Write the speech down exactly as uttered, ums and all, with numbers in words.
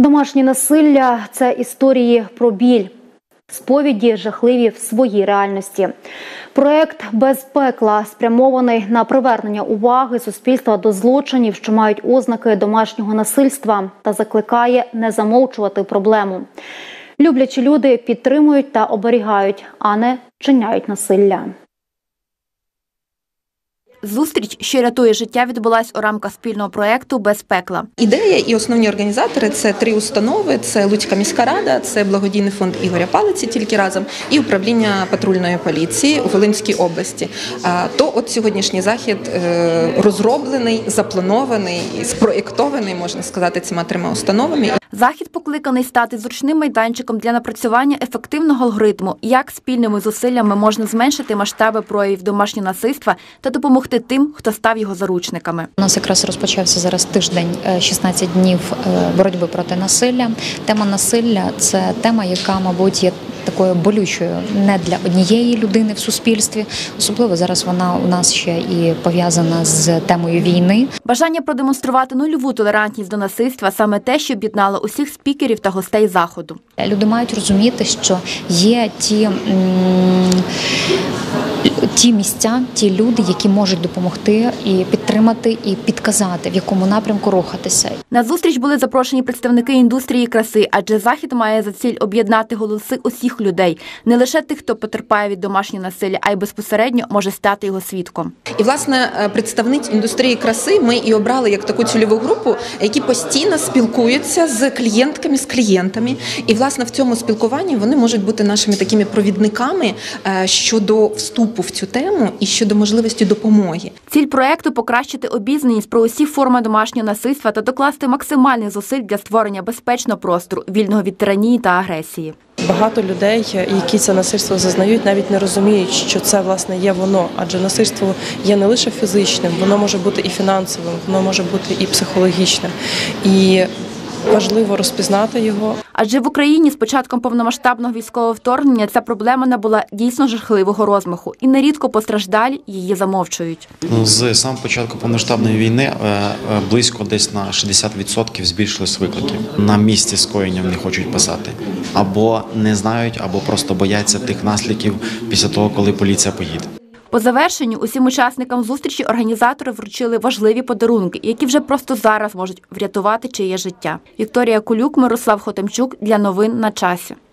Домашнє насилля – це історії про біль, сповіді жахливі в своїй реальності. Проект «Без пекла» спрямований на привернення уваги суспільства до злочинів, що мають ознаки домашнього насильства, та закликає не замовчувати проблему. Люблячі люди підтримують та оберігають, а не вчиняють насилля. Зустріч, що рятує життя, відбулась у рамках спільного проєкту «Без пекла». Ідея і основні організатори – це три установи. Це Луцька міська рада, це благодійний фонд Ігоря Палиці «Тільки разом» і управління патрульної поліції у Волинській області. То от сьогоднішній захід розроблений, запланований, спроєктований, можна сказати, цими трьома установами. Захід покликаний стати зручним майданчиком для напрацювання ефективного алгоритму, як спільними зусиллями можна зменшити масштаби проявів домашнього насильства та допомогти тим, хто став його заручниками. У нас якраз розпочався зараз тиждень, шістнадцять днів боротьби проти насилля. Тема насилля – це тема, яка, мабуть, є такою болючою не для однієї людини в суспільстві. Особливо зараз вона у нас ще і пов'язана з темою війни. Бажання продемонструвати нульову толерантність до насильства – саме те, що об'єднало усіх спікерів та гостей заходу. Люди мають розуміти, що є ті, ті місця, ті люди, які можуть допомогти і підтримати, і підказати, в якому напрямку рухатися. На зустріч були запрошені представники індустрії краси, адже захід має за ціль об'єднати голоси усіх людей, не лише тих, хто потерпає від домашнього насилля, а й безпосередньо може стати його свідком. І, власне, представниць індустрії краси ми і обрали як таку цільову групу, які постійно спілкуються з клієнтками, з клієнтами. І, власне, в цьому спілкуванні вони можуть бути нашими такими провідниками щодо вступу в цю тему і щодо можливості допомоги. Ціль проєкту – покращити обізнаність про усі форми домашнього насильства та докласти максимальних зусиль для створення безпечного простору, вільного від тиранії та агресії. Багато людей, які це насильство зазнають, навіть не розуміють, що це, власне, є воно. Адже насильство є не лише фізичним, воно може бути і фінансовим, воно може бути і психологічним. І важливо розпізнати його. Адже в Україні з початком повномасштабного військового вторгнення ця проблема набула дійсно жахливого розмаху. І нерідко постраждалі її замовчують. З самого початку повномасштабної війни близько десь на шістдесят відсотків збільшились виклики. На місці скоєння не хочуть писати. Або не знають, або просто бояться тих наслідків після того, коли поліція поїде. По завершенню усім учасникам зустрічі організатори вручили важливі подарунки, які вже просто зараз можуть врятувати чиє життя. Вікторія Кулюк, Мирослав Хотимчук для новин на часі.